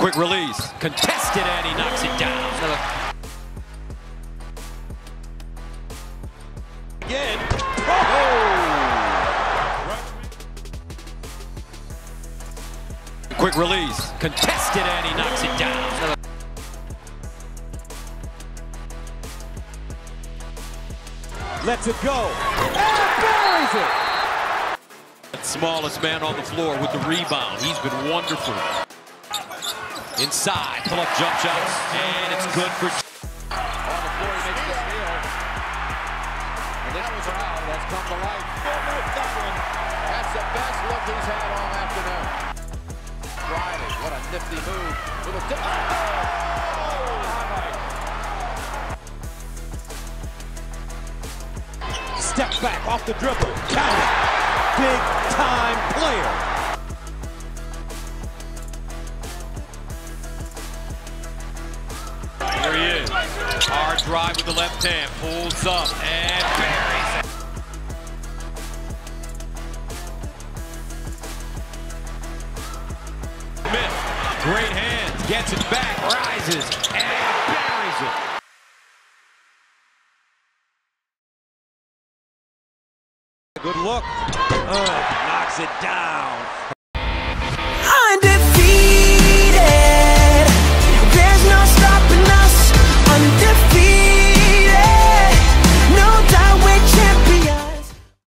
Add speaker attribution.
Speaker 1: Quick release. Contested, and he knocks it down. Again. Oh! Quick release. Contested, and he knocks it down.
Speaker 2: Lets it go. And buries it.
Speaker 1: Smallest man on the floor with the rebound. He's been wonderful. Inside, pull-up jump shots, and it's good for...
Speaker 3: On the floor, he makes the steal. And this crowd has come to life. That one. That's the best look he's had all afternoon. Riley, what a nifty move. With a dip.
Speaker 2: Step back off the dribble. Count it. Big time player.
Speaker 1: There he is. Hard drive with the left hand. Pulls up and buries it. Smith, great hands. Gets it back. Rises and buries it.
Speaker 2: Good look. Knocks it down.